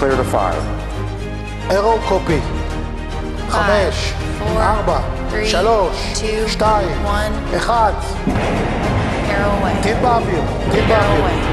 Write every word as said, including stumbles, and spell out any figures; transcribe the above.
clear to five. Arrow copy. חמש, ארבע, שלוש, שתיים, אחד. טיל באוויר, טיל באוויר.